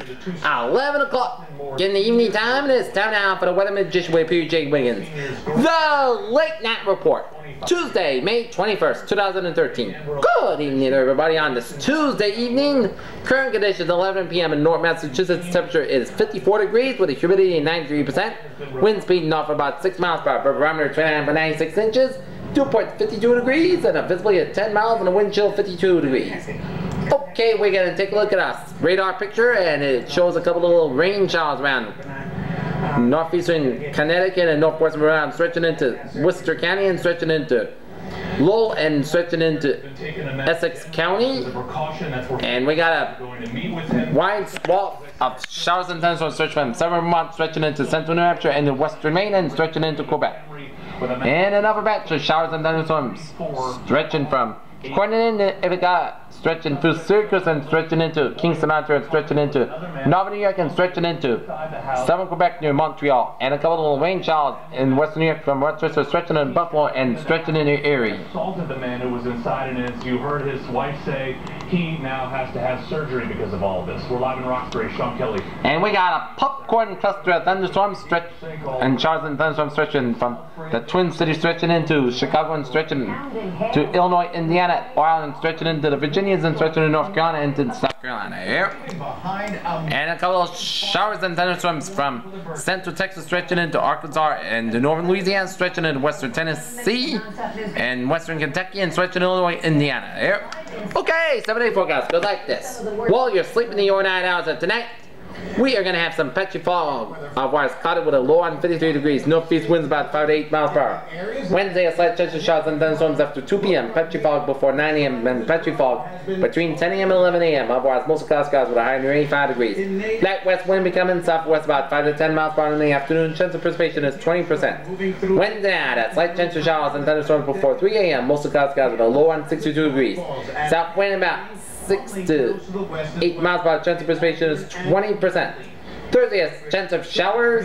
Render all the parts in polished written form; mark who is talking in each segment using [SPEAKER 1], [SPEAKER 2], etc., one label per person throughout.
[SPEAKER 1] 11 o'clock in the evening time, and it's time now for the Weather Magician with Peter J. Wiggins. The Late Night Report, Tuesday, May 21st, 2013. Good evening, everybody. On this Tuesday evening, current conditions 11 p.m. in North Massachusetts. Temperature is 54 degrees with a humidity of 93%. Wind speed off about 6 miles per hour. Barometer 29.96 inches. Dew point 52 degrees and a visibility of 10 miles and a wind chill 52 degrees. Okay, we're going to take a look at our radar picture, and it shows a couple of little rain showers around northeastern Connecticut and northwestern Rhode Island, stretching into Worcester County and stretching into Lowell and stretching into Essex County. And we got a wide swath of showers and thunderstorms stretching from southern Vermont, stretching into central New Hampshire and western Maine and stretching into Quebec. And another batch of showers and thunderstorms stretching from stretching through Syracuse and stretching into Kingston, Ontario, and stretching into Northern New York and stretching into southern Quebec near Montreal, and a couple of little rain showers in western New York from Rochester, stretching in Buffalo and stretching into Erie.
[SPEAKER 2] Assaulted the man who was inside, and as you heard his wife say, he now has to have surgery because of all of this. We're live in Roxbury, Sean Kelly.
[SPEAKER 1] And we got a popcorn cluster of thunderstorms and showers and thunderstorms stretching from the Twin Cities, stretching into Chicago and stretching to Illinois, Indiana, Ireland, stretching into the Virginias and stretching to North Carolina and into South Carolina here. And a couple of showers and thunderstorms from central Texas, stretching into Arkansas and to northern Louisiana, stretching into western Tennessee and western Kentucky and stretching Illinois, Indiana here. Okay, 7-day forecast goes like this. While you're sleeping in your 9 hours of tonight, we are going to have some patchy fog otherwise clouded with a low on 53 degrees. Northeast winds about 5 to 8 miles per hour. Wednesday, a slight chance of showers and thunderstorms after 2 p.m. Patchy fog before 9 a.m. and patchy fog between 10 a.m. and 11 a.m. Otherwise, mostly cloud skies with a high near 85 degrees. Light west wind becoming southwest about 5 to 10 miles per hour in the afternoon. Chance of precipitation is 20%. Wednesday night, a slight chance of showers and thunderstorms before 3 a.m. Mostly cloud skies with a low on 62 degrees. South wind about 6 to 8 miles per hour. Chance of precipitation is 20%. Thursday, a chance of showers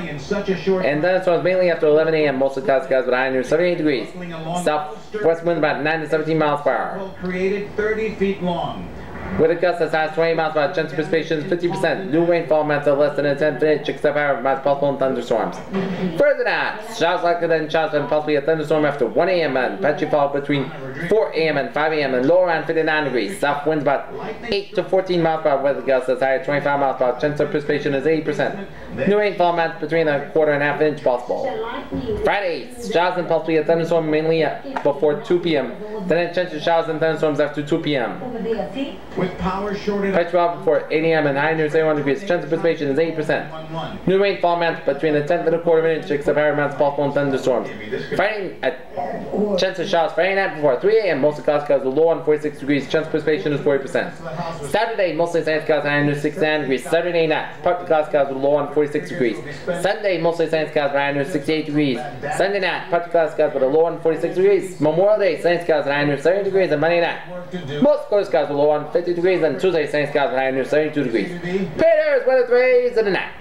[SPEAKER 1] and thunderstorms mainly after 11 a.m. Mostly cloud skies with a high near 78 degrees. Southwest wind about 9 to 17 miles per hour.
[SPEAKER 3] Created 30 feet long.
[SPEAKER 1] With a gust as high as 20 miles per hour, chance of precipitation is 50%. New rainfall amounts of less than a 10th inch, except for amounts possible in thunderstorms. Further down, showers likely then showers and possibly a thunderstorm after 1 a.m. and patchy fog between 4 a.m. and 5 a.m. and low around 59 degrees. South winds about 8 to 14 miles per hour with a gust as high as 25 miles per hour. Chance of precipitation is 80%. New rainfall amounts between a quarter and half inch possible. Friday, showers and possibly a thunderstorm mainly before 2 p.m. Then a chance of showers and thunderstorms after 2 p.m.
[SPEAKER 3] With power shorted
[SPEAKER 1] patchy fog before 8 a.m. and high near 71 degrees. Chance of precipitation is 8%. New rainfall amounts between a 10th and a quarter of an inch, except higher amounts possible in thunderstorms. Friday, a chance of showers Friday night before 3 a.m. Mostly cloud skies with low on 46 degrees. Chance of precipitation is 40%. Saturday, mostly sunny skies high near 69 degrees. Saturday night, partly cloud skies with low on 46 degrees. Sunday, mostly sunny skies high near 68 degrees. Sunday night, partly cloud skies with a low on 46 degrees. Memorial Day, sunny skies high near 70 degrees. And Monday night, most clear skies with low on 50 degrees. And Tuesday, sunny skies high near 72 degrees. Peter's weather threes of the night.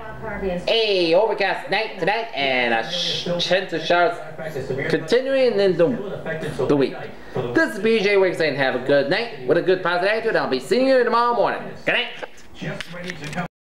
[SPEAKER 1] A overcast night tonight and a chance of showers continuing into the week. This is BJ Wiggs saying have a good night with a good positive attitude. I'll be seeing you tomorrow morning. Good night.